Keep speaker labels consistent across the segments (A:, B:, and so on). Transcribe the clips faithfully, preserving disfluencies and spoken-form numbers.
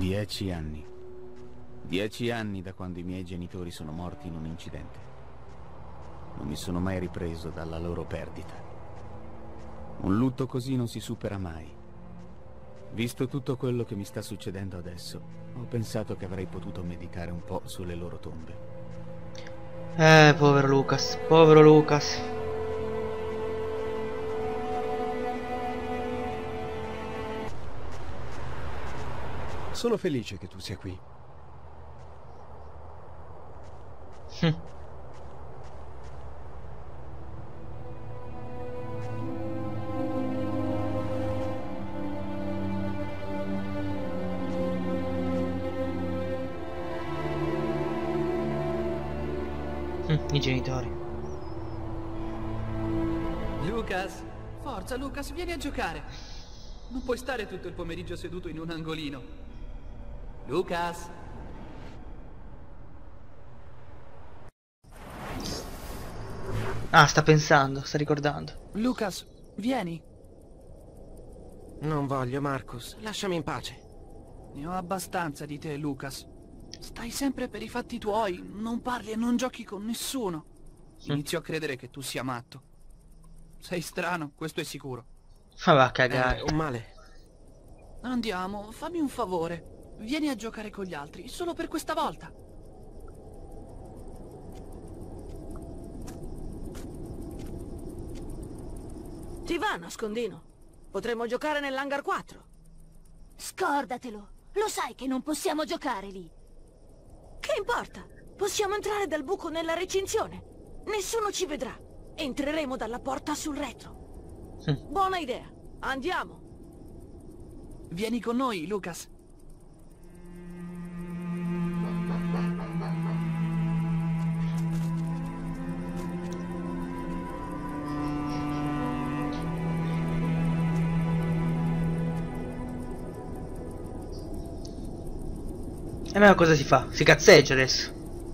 A: Dieci anni. Dieci anni da quando i miei genitori sono morti in un incidente. Non mi sono mai ripreso dalla loro perdita. Un lutto così non si supera mai. Visto tutto quello che mi sta succedendo adesso, ho pensato che avrei potuto meditare un po' sulle loro tombe.
B: Eh, povero Lucas, povero Lucas.
C: Sono felice che tu sia qui.
B: Hm. I genitori.
D: Lucas, forza Lucas, vieni a giocare. Non puoi stare tutto il pomeriggio seduto in un angolino. Lucas.
B: Ah, sta pensando, sta ricordando.
D: Lucas, vieni.
E: Non voglio, Marcus. Lasciami in pace.
D: Ne ho abbastanza di te, Lucas. Stai sempre per i fatti tuoi, non parli e non giochi con nessuno. Inizio a credere che tu sia matto. Sei strano, questo è sicuro.
B: Ma va a cagare.
E: È un male.
D: Andiamo, fammi un favore. Vieni a giocare con gli altri, solo per questa volta.
F: Ti va, nascondino? Potremmo giocare nell'hangar quattro.
G: Scordatelo. Lo sai che non possiamo giocare lì.
F: Che importa? Possiamo entrare dal buco nella recinzione. Nessuno ci vedrà. Entreremo dalla porta sul retro.
B: Hm.
F: Buona idea. Andiamo.
D: Vieni con noi, Lucas.
B: E ma cosa si fa? Si cazzeggia adesso.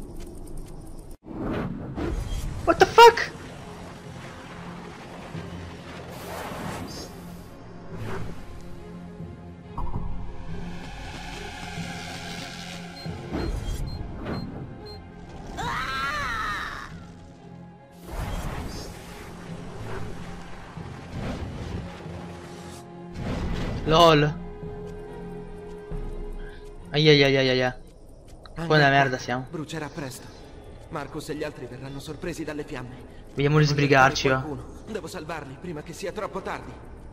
B: What the fuck? LOL. Aiaiaiaia. Quanta merda siamo.
E: Brucerà presto. Marcus e gli altri verranno sorpresi dalle fiamme.
B: Vediamo di sbrigarci, va.
E: Devo salvarli prima che sia troppo tardi.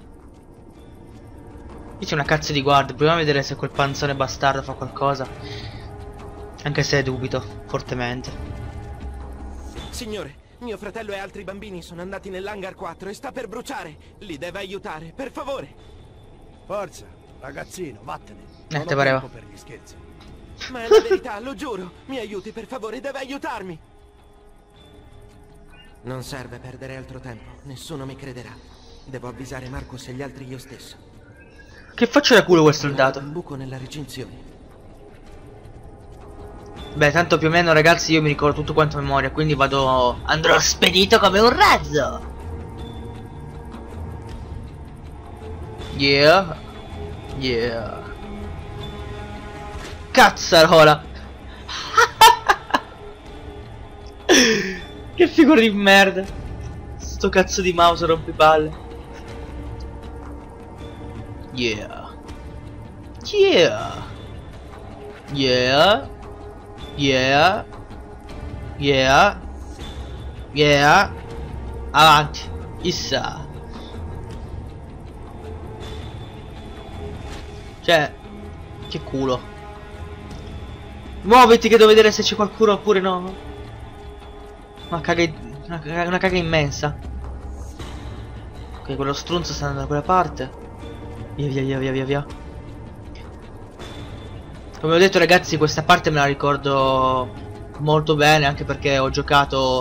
B: Qui c'è una cazzo di guardia. Proviamo a vedere se quel panzone bastardo fa qualcosa. Anche se dubito fortemente.
E: Signore, mio fratello e altri bambini sono andati nell'hangar quattro e sta per bruciare. Li deve aiutare, per favore.
C: Forza, ragazzino, vattene.
B: Eh,
C: Non
B: te
C: ho
B: pareva.
C: tempo per gli scherzi.
E: Ma è la verità, lo giuro. Mi aiuti, per favore, deve aiutarmi. Non serve perdere altro tempo. Nessuno mi crederà. Devo avvisare Marcus e gli altri io stesso.
B: Che faccio da culo quel soldato?
E: Un buco nella recinzione.
B: Beh, tanto più o meno, ragazzi, io mi ricordo tutto quanto a memoria, quindi vado... andrò spedito come un razzo. Yeah. Yeah. Cazzarola. Che figura di merda. Sto cazzo di mouse rompipalle. Yeah. Yeah. Yeah. Yeah. Yeah. Yeah. Avanti. Issa. Cioè, che culo. Muoviti che devo vedere se c'è qualcuno oppure no. Una caga, una, caga, una caga immensa. Ok, quello strunzo sta andando da quella parte. Via via via via via via. Come ho detto, ragazzi, questa parte me la ricordo molto bene, anche perché ho giocato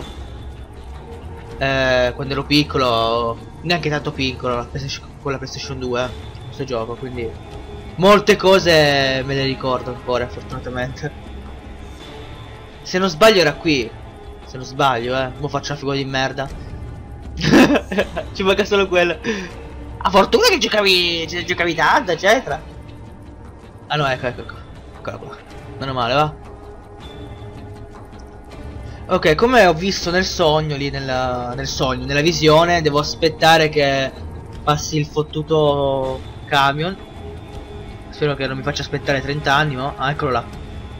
B: eh, quando ero piccolo. Neanche tanto piccolo, la PlayStation, con la PlayStation due, eh, questo gioco, quindi molte cose me le ricordo ancora, fortunatamente. Se non sbaglio era qui. Se non sbaglio, eh. Mo faccio una figura di merda. Ci manca solo quello. A fortuna che giocavi. Giocavi tanto, eccetera. Ah no, ecco, ecco, ecco. Eccola qua. Meno male, va. Ok, come ho visto nel sogno, lì nella, nel sogno, nella visione, devo aspettare che passi il fottuto camion. Spero che non mi faccia aspettare trenta anni, ma... Ah, eccolo là.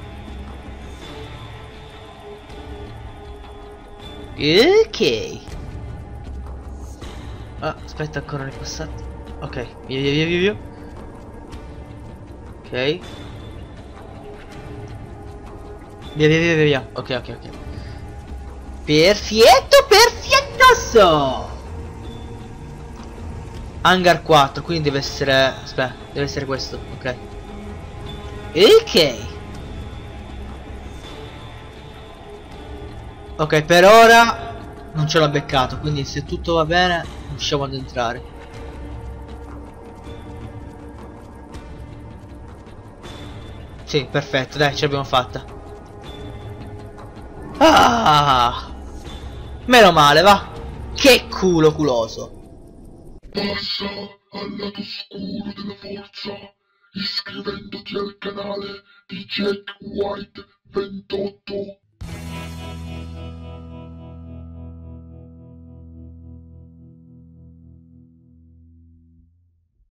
B: Ok. Ah, aspetta, ancora nel passato. Ok, via via via via via. Ok. Via via via via via. Ok, ok, ok. Perfetto, perfetto. Hangar quattro, quindi deve essere... Aspetta, deve essere questo, ok. Ok. Ok, per ora non ce l'ho beccato, quindi se tutto va bene riusciamo ad entrare. Sì, perfetto, dai, ce l'abbiamo fatta. Ah! Meno male, va. Che culo culoso.
H: Passa al lato oscuro della forza iscrivendoti al canale di Jack White ventotto.